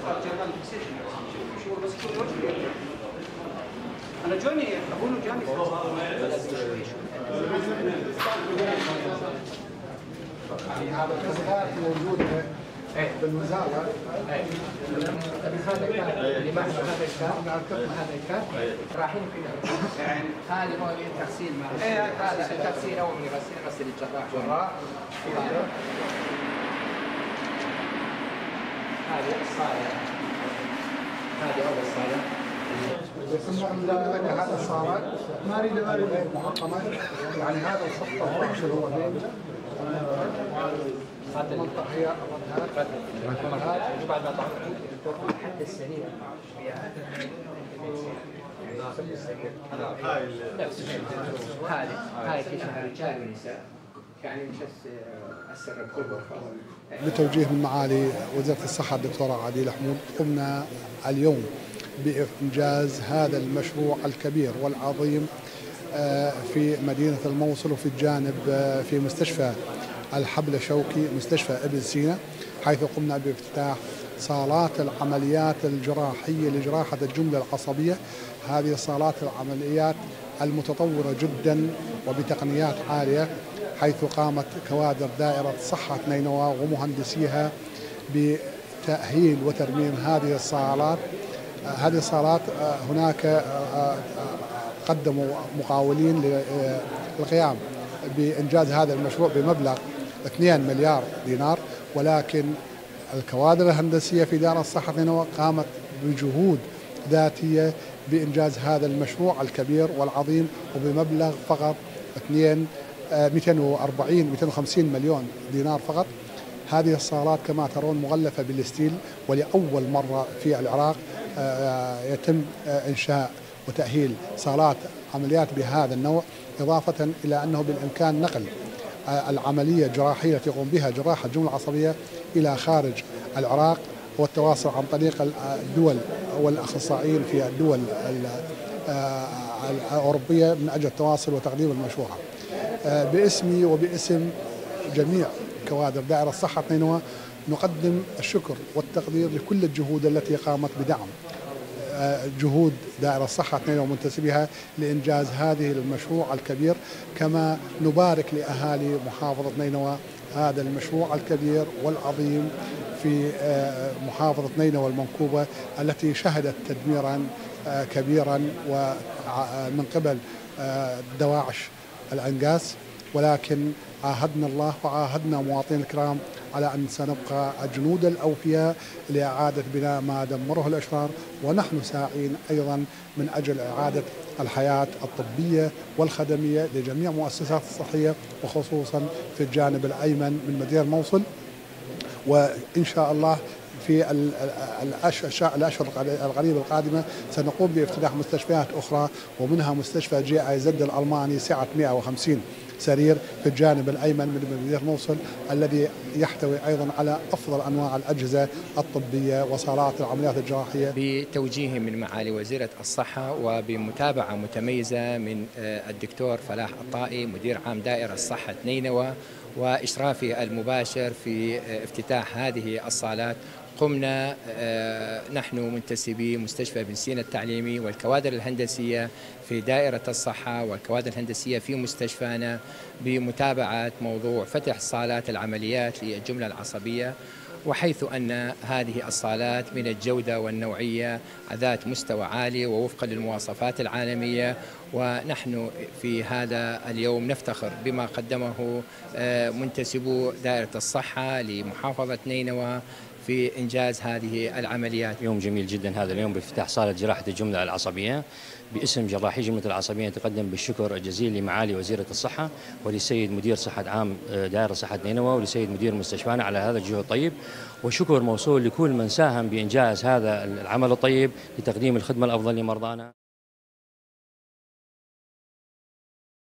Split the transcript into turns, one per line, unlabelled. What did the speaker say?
انا جوني اقول جوني
هذا الكشف موجود بالوزاره. هذا الكارت اللي معنا، هذا الكارت هذا الكارت رايحين فيه. هذا هو التغسيل مع هذا التغسيل اول من يغسل الجراح. هذه الصاله، هذه اول صاله. هذا الصالات ما اريد محطمه، يعني هذا الصف 12 هو بين هذا المنطقه هي بعد ما طلعت حتى السرير هاي كشف رجال ونساء، يعني مش السر الكبر.
بتوجيه من معالي وزيرة الصحة الدكتورة عديلة حمود، قمنا اليوم بإنجاز هذا المشروع الكبير والعظيم في مدينة الموصل، وفي الجانب في مستشفى الحبل شوقي مستشفى ابن سينا، حيث قمنا بافتتاح صالات العمليات الجراحية لجراحة الجملة العصبية. هذه صالات العمليات المتطورة جدا وبتقنيات عالية، حيث قامت كوادر دائرة صحة نينوى ومهندسيها بتأهيل وترميم هذه الصالات. هذه الصالات هناك قدموا مقاولين للقيام بإنجاز هذا المشروع بمبلغ 2 مليار دينار، ولكن الكوادر الهندسية في دائرة الصحة نينوى قامت بجهود ذاتية بإنجاز هذا المشروع الكبير والعظيم، وبمبلغ فقط 250 مليون دينار فقط. هذه الصالات كما ترون مغلفة بالستيل، ولأول مرة في العراق يتم إنشاء وتأهيل صالات عمليات بهذا النوع، إضافة إلى أنه بالإمكان نقل العملية الجراحية التي يقوم بها جراح الجملة العصبية إلى خارج العراق، والتواصل عن طريق الدول والأخصائيين في الدول الأوروبية من أجل التواصل وتقديم المشروع. باسمي وباسم جميع كوادر دائرة الصحة نينوى نقدم الشكر والتقدير لكل الجهود التي قامت بدعم جهود دائرة الصحة نينوى ومنتسبيها لإنجاز هذه المشروع الكبير، كما نبارك لأهالي محافظة نينوى هذا المشروع الكبير والعظيم في محافظة نينوى المنكوبة، التي شهدت تدميرا كبيرا ومن قبل دواعش الأنقاس، ولكن عاهدنا الله وعاهدنا مواطنين الكرام على أن سنبقى الجنود الأوفياء لإعادة بناء ما دمره الأشرار، ونحن ساعين أيضا من أجل إعادة الحياة الطبية والخدمية لجميع مؤسسات الصحية، وخصوصا في الجانب الأيمن من مدينة الموصل. وإن شاء الله في الأشهر القريبة القادمة سنقوم بافتتاح مستشفيات أخرى، ومنها مستشفى GIZ الألماني سعة 150 سرير في الجانب الأيمن من مدينة الموصل، الذي يحتوي أيضا على أفضل أنواع الأجهزة الطبية وصالات العمليات الجراحية.
بتوجيه من معالي وزيرة الصحة وبمتابعة متميزة من الدكتور فلاح الطائي مدير عام دائرة الصحة نينوى، وإشرافي المباشر في افتتاح هذه الصالات، قمنا نحن منتسبي مستشفى ابن سينا التعليمي والكوادر الهندسية في دائرة الصحة والكوادر الهندسية في مستشفانا بمتابعة موضوع فتح صالات العمليات للجملة العصبية، وحيث أن هذه الصالات من الجودة والنوعية ذات مستوى عالي ووفقا للمواصفات العالمية. ونحن في هذا اليوم نفتخر بما قدمه منتسبو دائرة الصحة لمحافظة نينوى في إنجاز هذه العمليات.
يوم جميل جدا هذا اليوم بافتتاح صالة جراحة الجملة العصبية باسم جراحي جملة العصبية. نتقدم بالشكر الجزيل لمعالي وزيرة الصحة ولسيد مدير صحة عام دائرة صحة نينوى ولسيد مدير مستشفانا على هذا الجهد الطيب، وشكر موصول لكل من ساهم بإنجاز هذا العمل الطيب لتقديم الخدمة الأفضل لمرضانا.